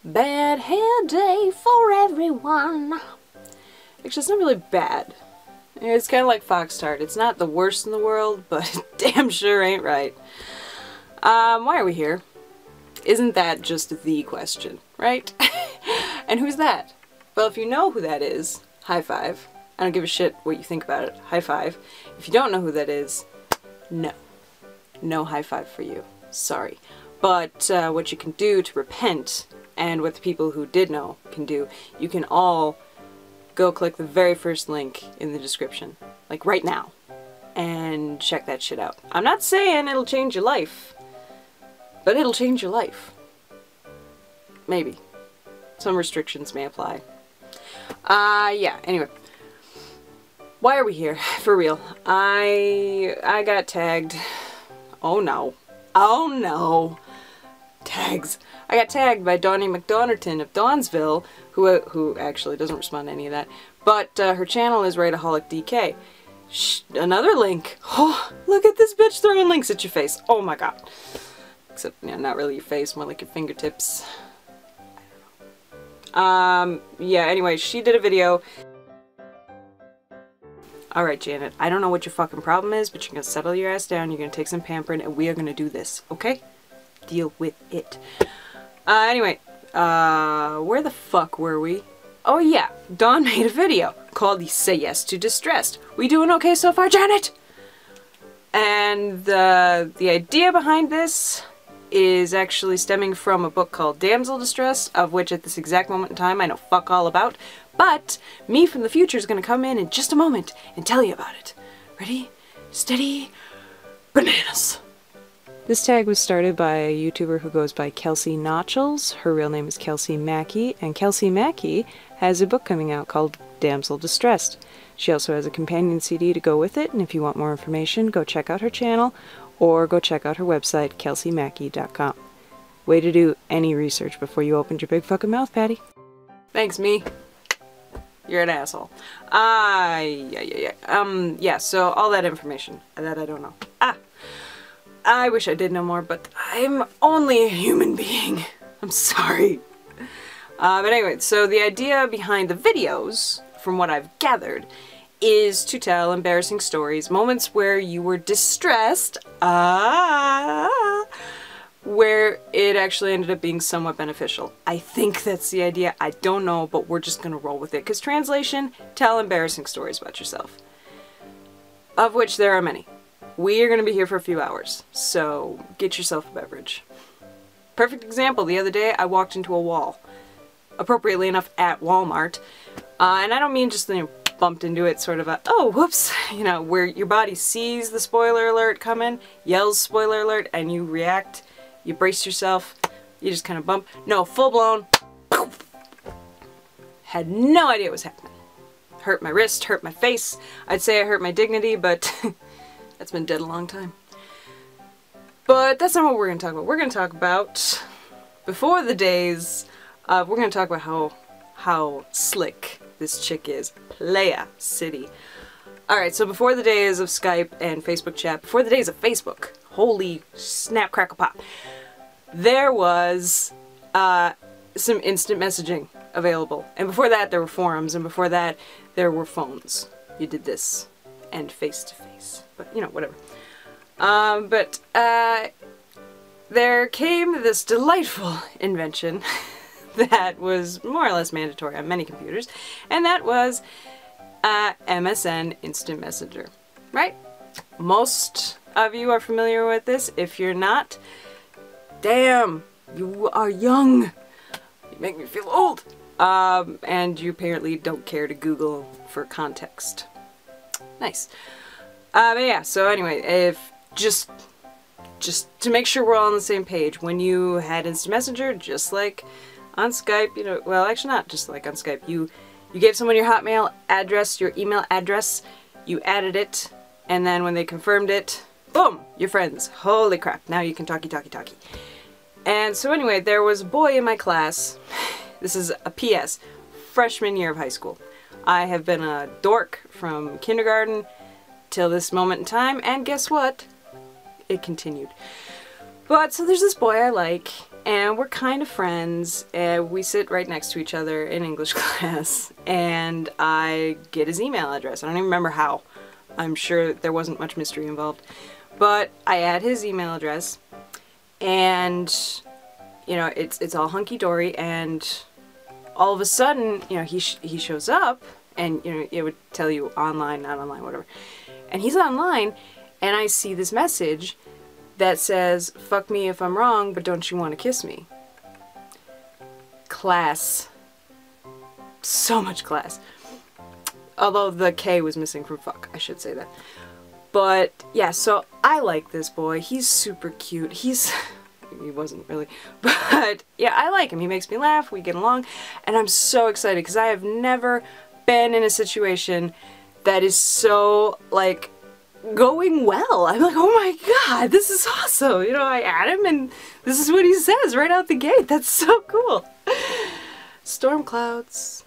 Bad hair day for everyone. Actually, it's not really bad. It's kind of like Foxtard. It's not the worst in the world, but it damn sure ain't right. Why are we here? Isn't that just the question, right? And who's that? Well, if you know who that is, high five. I don't give a shit what you think about it. High five. If you don't know who that is, no. No high five for you. Sorry. But what you can do to repent, and what the people who did know can do, you can all go click the very first link in the description, like right now, and check that shit out. I'm not saying it'll change your life, but it'll change your life. Maybe. Some restrictions may apply. Yeah, anyway. Why are we here? For real. I got tagged. Oh no. Oh no. Tags. I got tagged by Donnie McDonerton of Dawnsville, who actually doesn't respond to any of that, but her channel is Raidaholic DK. Another link. Oh, look at this bitch throwing links at your face. Oh my god. Except, you know, not really your face, more like your fingertips. Yeah, anyway, she did a video. Alright, Janet, I don't know what your fucking problem is, but you're gonna settle your ass down, you're gonna take some pampering, and we are gonna do this, okay? Deal with it. Anyway, where the fuck were we? Oh yeah, Dawn made a video called Say Yes to Distressed. We doing okay so far, Janet? And the idea behind this is actually stemming from a book called Damsel Distressed, of which at this exact moment in time I know fuck all about, but me from the future is gonna come in just a moment and tell you about it. Ready? Steady? Bananas! This tag was started by a YouTuber who goes by Kelsey Notchels. Her real name is Kelsey Mackey, and Kelsey Mackey has a book coming out called Damsel Distressed. She also has a companion CD to go with it, and if you want more information, go check out her channel, or go check out her website, kelseymackey.com. Way to do any research before you opened your big fucking mouth, Patty. Thanks, me. You're an asshole. Yeah, so all that information that I don't know. I wish I did know more, but I'm only a human being. I'm sorry. But anyway, so the idea behind the videos, from what I've gathered, is to tell embarrassing stories, moments where you were distressed, where it actually ended up being somewhat beneficial. I think that's the idea. I don't know, but we're just gonna roll with it. Because translation, tell embarrassing stories about yourself. Of which there are many. We are going to be here for a few hours, so get yourself a beverage. Perfect example, the other day I walked into a wall. Appropriately enough, at Walmart. And I don't mean just, you know, bumped into it, sort of a, oh, whoops, you know, where your body sees the spoiler alert coming, yells spoiler alert, and you react, you brace yourself, you just kind of bump. No, full blown. Had no idea what was happening. Hurt my wrist, hurt my face. I'd say I hurt my dignity, but that's been dead a long time. But that's not what we're going to talk about. We're going to talk about, before the days, we're going to talk about how slick this chick is. Playa City. Alright, so before the days of Skype and Facebook chat, before the days of Facebook, holy snap crackle pop, there was some instant messaging available. And before that there were forums, and before that there were phones. You did this, and face to face. But, you know, whatever. There came this delightful invention that was more or less mandatory on many computers, and that was MSN Instant Messenger. Right? Most of you are familiar with this. If you're not, damn, you are young. You make me feel old. And you apparently don't care to Google for context. Nice. But yeah, so anyway, if just to make sure we're all on the same page, when you had Instant Messenger, just like on Skype, you know, well, actually not just like on Skype, you gave someone your Hotmail address, your email address, you added it, and then when they confirmed it, boom, you're friends. Holy crap, now you can talkie. And so anyway, there was a boy in my class, this is a PS, freshman year of high school. I have been a dork from kindergarten till this moment in time, and guess what? It continued. But, so there's this boy I like, and we're kind of friends. We sit right next to each other in English class, and I get his email address. I don't even remember how. I'm sure there wasn't much mystery involved. But I add his email address, and, you know, it's all hunky-dory, and all of a sudden, you know, he shows up, and, you know, it would tell you online, not online, whatever. And he's online, and I see this message that says, "Fuck me if I'm wrong, but don't you want to kiss me?" Class. So much class. Although the K was missing from fuck, I should say that. But, yeah, so I like this boy. He's super cute. He wasn't really, but yeah, I like him. He makes me laugh, we get along, and I'm so excited because I have never been in a situation that is so, like, going well. I'm like, oh my god, this is awesome. You know, I add him and this is what he says right out the gate. That's so cool. Storm clouds.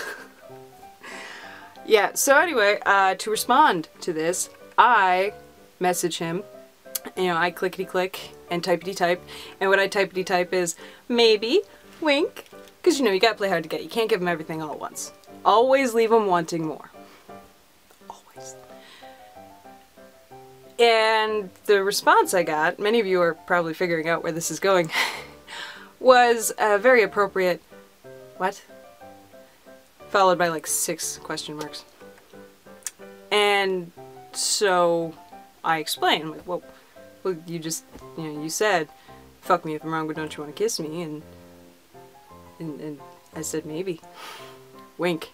Yeah, so anyway, to respond to this, I message him. You know, I clickety-click and typety-type, and what I typety-type is, maybe, wink, because, you know, you gotta play hard to get. You can't give him everything all at once. Always leave him wanting more. Always. And the response I got, many of you are probably figuring out where this is going, was a very appropriate, what? Followed by like 6 question marks. And so I explained, like, well, you just, you know, you said, "Fuck me if I'm wrong, but don't you want to kiss me?" And I said, maybe. Wink.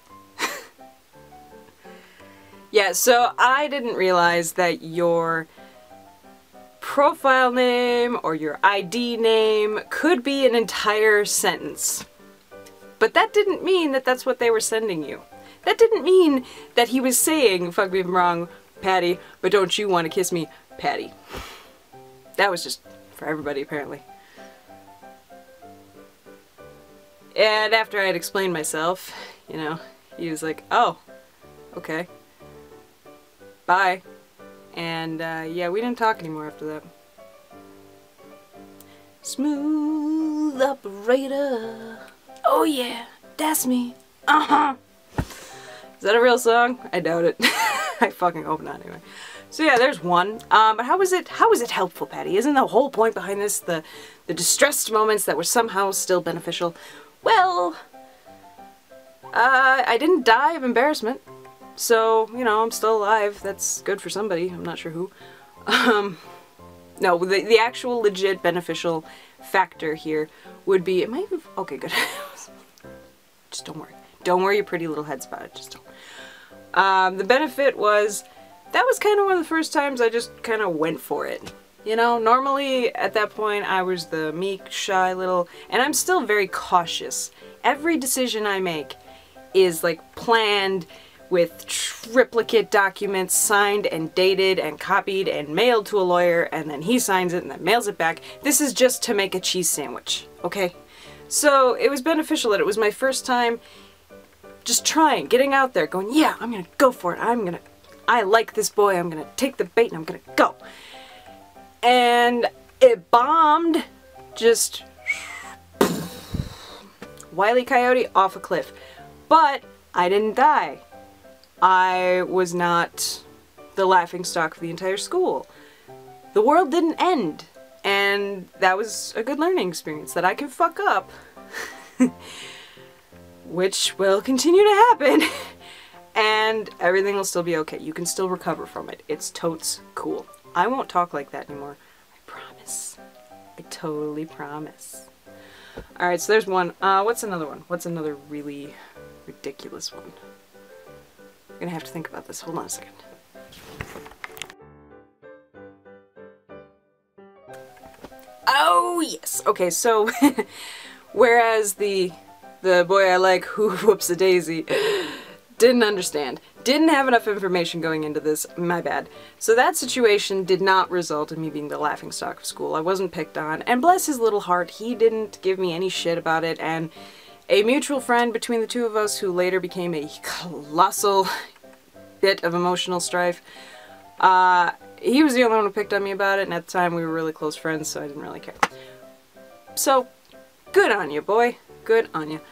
Yeah, so I didn't realize that your profile name or your ID name could be an entire sentence. But that didn't mean that that's what they were sending you. That didn't mean that he was saying, "Fuck me if I'm wrong, Patty, but don't you want to kiss me, Patty." That was just for everybody, apparently. And after I had explained myself, you know, he was like, "Oh, okay. Bye." And, yeah, we didn't talk anymore after that. Smooth operator. Oh yeah, that's me. Uh-huh. Is that a real song? I doubt it. I fucking hope not, anyway. So yeah, there's one. But how is it helpful, Patty? Isn't the whole point behind this the distressed moments that were somehow still beneficial? Well, I didn't die of embarrassment. So, you know, I'm still alive. That's good for somebody. I'm not sure who. No, the actual legit beneficial factor here would be, it might have, okay, good. Just don't worry. Don't worry your pretty little heads about it. Just don't. The benefit was, that was kind of one of the first times I just kind of went for it. You know, normally at that point I was the meek, shy little, and I'm still very cautious. Every decision I make is like planned with triplicate documents signed and dated and copied and mailed to a lawyer, and then he signs it and then mails it back. This is just to make a cheese sandwich, okay? So it was beneficial that it was my first time just trying, getting out there, going, yeah, I'm gonna go for it. I like this boy, I'm gonna take the bait and I'm gonna go. And it bombed, just Wile E. Coyote off a cliff. But I didn't die. I was not the laughingstock of the entire school. The world didn't end. And that was a good learning experience, that I can fuck up. Which will continue to happen. And everything will still be okay. You can still recover from it. It's totes cool. I won't talk like that anymore. I promise. I totally promise. Alright, so there's one. What's another one? What's another really ridiculous one? I'm gonna have to think about this. Hold on a second. Oh, yes. Okay, so whereas the boy I like, who whoops a daisy, didn't understand. Didn't have enough information going into this, my bad. So that situation did not result in me being the laughingstock of school. I wasn't picked on, and bless his little heart, he didn't give me any shit about it, and a mutual friend between the two of us who later became a colossal bit of emotional strife, he was the only one who picked on me about it, and at the time we were really close friends, so I didn't really care. So, good on you, boy. Good on you.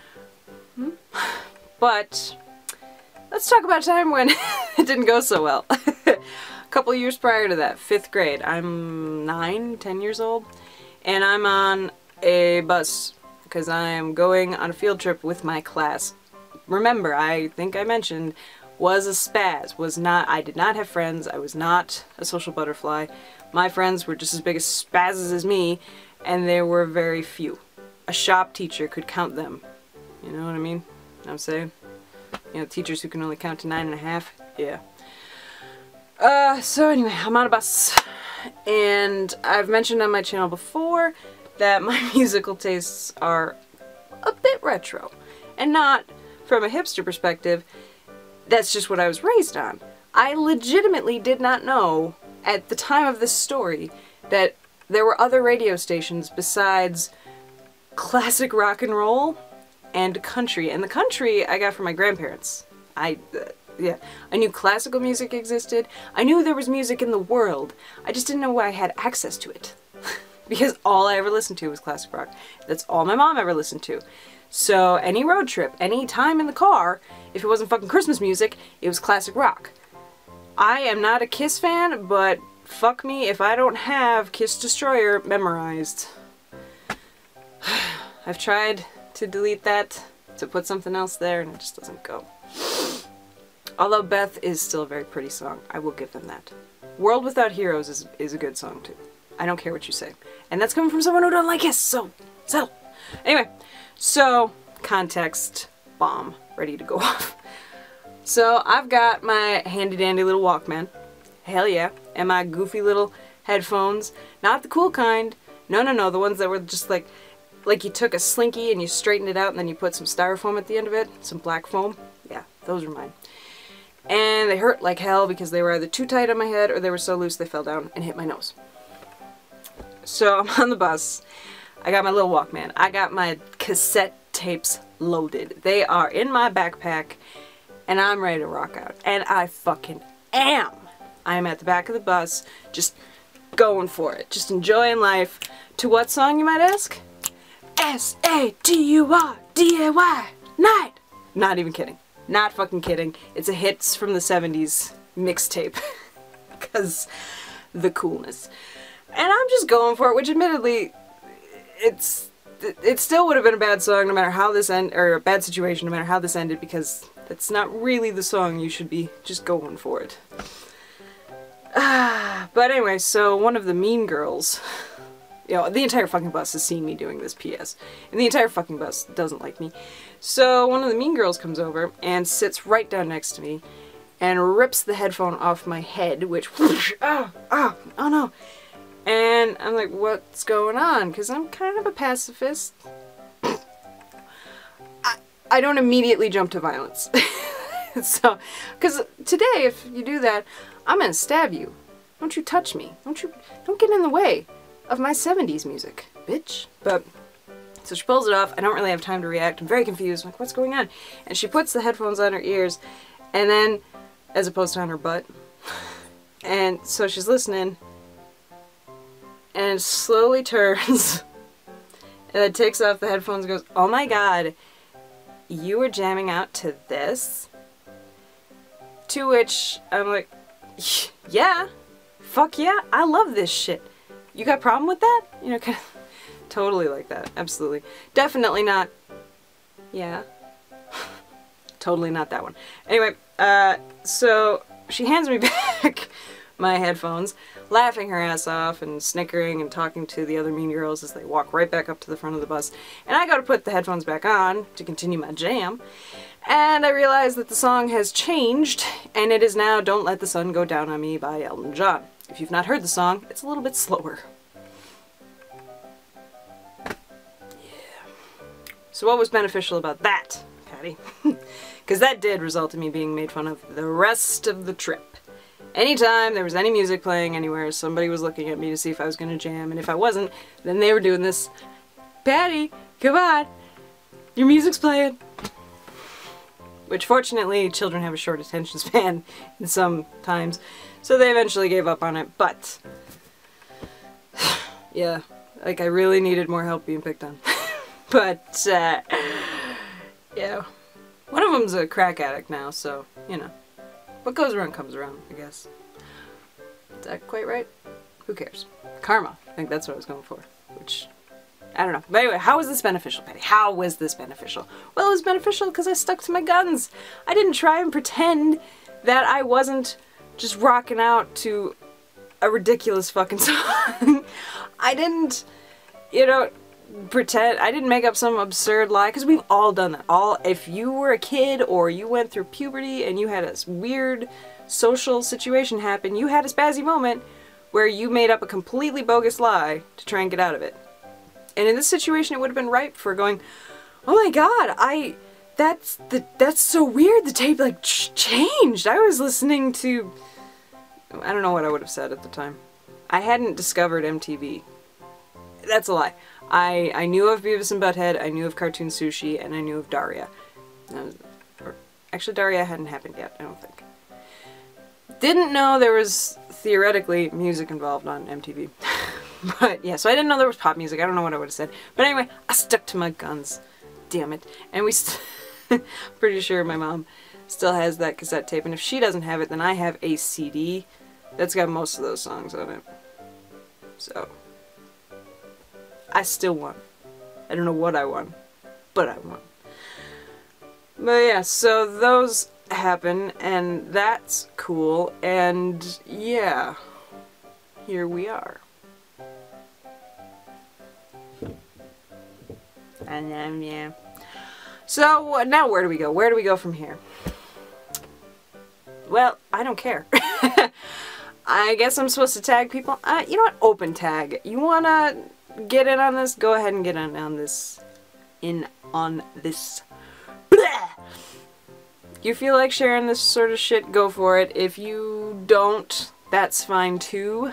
But, let's talk about a time when it didn't go so well. A couple years prior to that, 5th grade. I'm 10 years old, and I'm on a bus because I am going on a field trip with my class. Remember, I think I mentioned, was a spaz. I did not have friends. I was not a social butterfly. My friends were just as big as spazzes as me, and there were very few. A shop teacher could count them. You know what I mean? You know what I'm saying? You know, teachers who can only count to 9.5? Yeah. So anyway, I'm on a bus, and I've mentioned on my channel before that my musical tastes are a bit retro. And not from a hipster perspective, that's just what I was raised on. I legitimately did not know, at the time of this story, that there were other radio stations besides classic rock and roll and country. And the country I got from my grandparents. Yeah, I knew classical music existed. I knew there was music in the world. I just didn't know why I had access to it. Because all I ever listened to was classic rock. That's all my mom ever listened to. So any road trip, any time in the car, if it wasn't fucking Christmas music, it was classic rock. I am not a Kiss fan, but fuck me if I don't have Kiss Destroyer memorized. I've tried to delete that, to put something else there, and it just doesn't go. Although Beth is still a very pretty song, I will give them that. World Without Heroes is a good song too. I don't care what you say. And that's coming from someone who don't like Kiss, so settle. Anyway, so context bomb ready to go off. So I've got my handy dandy little Walkman, hell yeah, and my goofy little headphones, not the cool kind, no, the ones that were just like you took a Slinky and you straightened it out and then you put some styrofoam at the end of it, some black foam, yeah, those are mine. And they hurt like hell because they were either too tight on my head or they were so loose they fell down and hit my nose. So I'm on the bus, I got my little Walkman, I got my cassette tapes loaded, they are in my backpack, and I'm ready to rock out. And I fucking am! I'm at the back of the bus, just going for it, just enjoying life. To what song, you might ask? S-A-T-U-R-D-A-Y, Night! Not even kidding. Not fucking kidding. It's a hits from the 70s mixtape. Because the coolness. And I'm just going for it, which admittedly, it still would have been a bad song no matter how this ended, or a bad situation no matter how this ended, because that's not really the song you should be just going for it. But anyway, so one of the mean girls, you know, the entire fucking bus has seen me doing this PS, and the entire fucking bus doesn't like me. So one of the mean girls comes over and sits right down next to me and rips the headphone off my head, which, whoosh, oh no. And I'm like, what's going on? Because I'm kind of a pacifist. I don't immediately jump to violence. So, because today, if you do that, I'm gonna stab you. Don't you touch me. Don't get in the way of my 70s music, bitch. But, so she pulls it off. I don't really have time to react. I'm very confused. I'm like, what's going on? And she puts the headphones on her ears, and then, as opposed to on her butt. And so she's listening, and slowly turns, and then takes off the headphones and goes, oh my god, you were jamming out to this? To which I'm like, yeah, fuck yeah, I love this shit. You got a problem with that? You know, kind of, totally like that, absolutely. Definitely not, yeah. Totally not that one. Anyway, so she hands me back my headphones, laughing her ass off and snickering and talking to the other mean girls as they walk right back up to the front of the bus. And I go to put the headphones back on to continue my jam. And I realize that the song has changed, and it is now Don't Let the Sun Go Down on Me by Elton John. If you've not heard the song, it's a little bit slower. Yeah. So what was beneficial about that, Patty? Because that did result in me being made fun of the rest of the trip. Anytime there was any music playing anywhere, somebody was looking at me to see if I was going to jam, and if I wasn't, then they were doing this, Patty, come on, your music's playing. Which fortunately, children have a short attention span sometimes, so they eventually gave up on it, but yeah, Like, I really needed more help being picked on. But, yeah. One of them's a crack addict now, so, you know. What goes around comes around, I guess. Is that quite right? Who cares? Karma. I think that's what I was going for. Which, I don't know. But anyway, how was this beneficial, Patty? How was this beneficial? Well, it was beneficial because I stuck to my guns. I didn't try and pretend that I wasn't just rocking out to a ridiculous fucking song. I didn't, you know, pretend. I didn't make up some absurd lie, because we've all done that. If you were a kid or you went through puberty and you had a weird social situation happen, you had a spazzy moment where you made up a completely bogus lie to try and get out of it. And in this situation, it would have been ripe for going, oh my god, that's so weird, the tape like changed. I was listening to, I don't know what I would have said at the time. I hadn't discovered MTV. That's a lie. I knew of Beavis and Butthead, I knew of Cartoon Sushi, and I knew of Daria. Actually, Daria hadn't happened yet, I don't think. Didn't know there was, theoretically, music involved on MTV. But, yeah, so I didn't know there was pop music. I don't know what I would have said. But anyway, I stuck to my guns. Damn it. And pretty sure my mom still has that cassette tape, and if she doesn't have it, then I have a CD that's got most of those songs on it. So, I still won. I don't know what I won, but I won. But yeah, so those happen, and that's cool, and yeah, here we are. And yeah. So now where do we go? Where do we go from here? Well, I don't care. I guess I'm supposed to tag people. You know what? Open tag. You wanna get in on this? Go ahead and get in on this. Blah! You feel like sharing this sort of shit? Go for it. If you don't, that's fine too.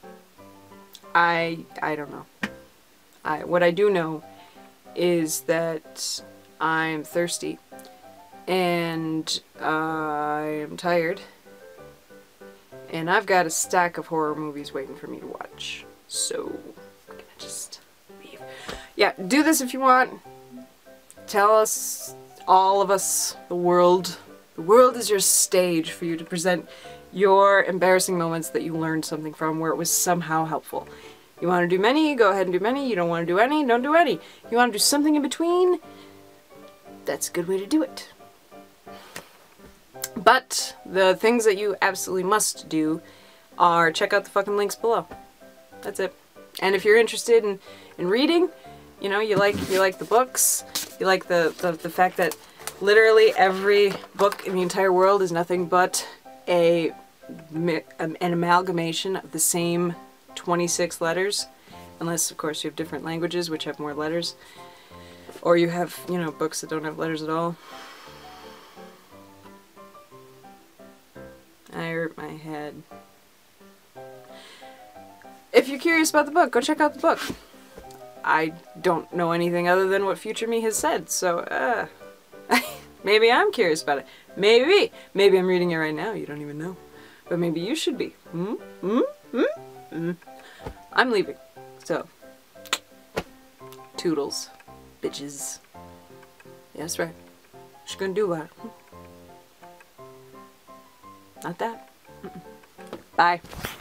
I don't know. What I do know is that I'm thirsty and I'm tired and I've got a stack of horror movies waiting for me to watch. So I'm gonna just leave. Yeah, do this if you want. Tell us, all of us, the world. The world is your stage for you to present your embarrassing moments that you learned something from where it was somehow helpful. You want to do many, go ahead and do many. You don't want to do any, don't do any. You want to do something in between, that's a good way to do it. But the things that you absolutely must do are check out the fucking links below. That's it. And if you're interested in reading, you know, you like the books, you like the fact that literally every book in the entire world is nothing but an amalgamation of the same 26 letters, unless of course you have different languages which have more letters, or you have, you know, books that don't have letters at all. I hurt my head. If you're curious about the book, go check out the book. I don't know anything other than what Future Me has said, so maybe I'm curious about it. Maybe I'm reading it right now, you don't even know. But maybe you should be. I'm leaving. So, toodles, bitches. Yeah, that's right. What you gonna do about it? Not that. Bye.